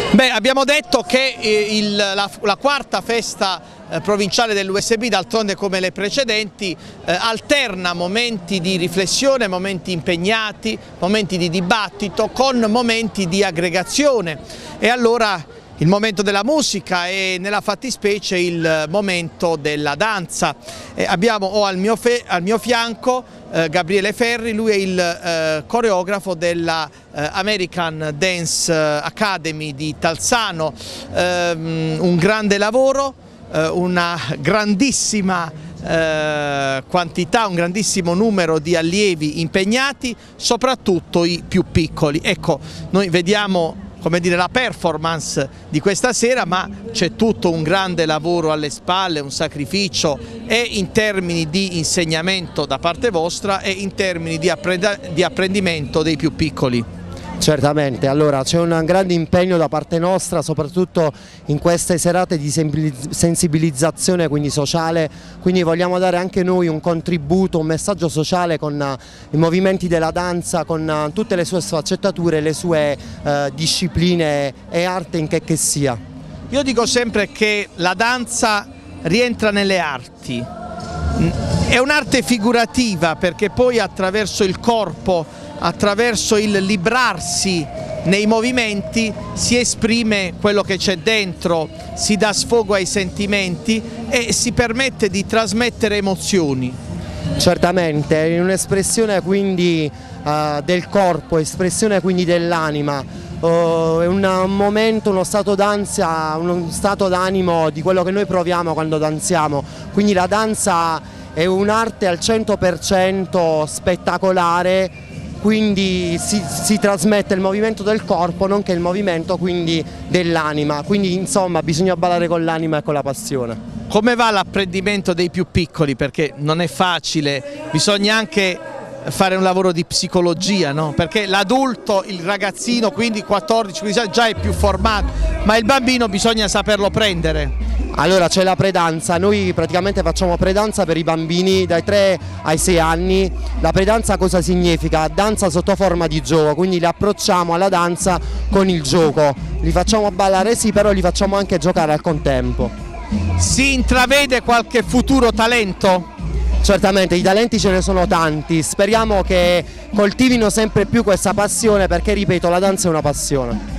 Beh, abbiamo detto che la quarta festa provinciale dell'USB, d'altronde come le precedenti, alterna momenti di riflessione, momenti impegnati, momenti di dibattito con momenti di aggregazione, e allora il momento della musica e nella fattispecie il momento della danza. Ho al mio fianco Gabriele Ferri, lui è il coreografo della American Dance Academy di Talzano, un grande lavoro, una grandissima quantità, un grandissimo numero di allievi impegnati, soprattutto i più piccoli. Ecco, noi vediamo, come dire, la performance di questa sera, ma c'è tutto un grande lavoro alle spalle, un sacrificio, e in termini di insegnamento da parte vostra e in termini di apprendimento dei più piccoli. Certamente, allora c'è un grande impegno da parte nostra, soprattutto in queste serate di sensibilizzazione, quindi sociale, quindi vogliamo dare anche noi un contributo, un messaggio sociale con i movimenti della danza, con tutte le sue sfaccettature, le sue discipline e arte in che sia. Io dico sempre che la danza rientra nelle arti, è un'arte figurativa perché poi attraverso il corpo, attraverso il librarsi nei movimenti si esprime quello che c'è dentro, si dà sfogo ai sentimenti e si permette di trasmettere emozioni. Certamente, è un'espressione quindi del corpo, espressione quindi dell'anima, è un momento, uno stato d'ansia, uno stato d'animo di quello che noi proviamo quando danziamo, quindi la danza è un'arte al 100% spettacolare, quindi si trasmette il movimento del corpo nonché il movimento quindi dell'anima, quindi insomma bisogna ballare con l'anima e con la passione. Come va l'apprendimento dei più piccoli? Perché non è facile, bisogna anche fare un lavoro di psicologia, no? Perché l'adulto, il ragazzino, quindi 14-15 anni, già è più formato, ma il bambino bisogna saperlo prendere. Allora c'è la predanza, noi praticamente facciamo predanza per i bambini dai 3 ai 6 anni. La predanza cosa significa? Danza sotto forma di gioco, quindi li approcciamo alla danza con il gioco, li facciamo ballare sì, però li facciamo anche giocare al contempo. Si intravede qualche futuro talento? Certamente, i talenti ce ne sono tanti, speriamo che coltivino sempre più questa passione perché, ripeto, la danza è una passione.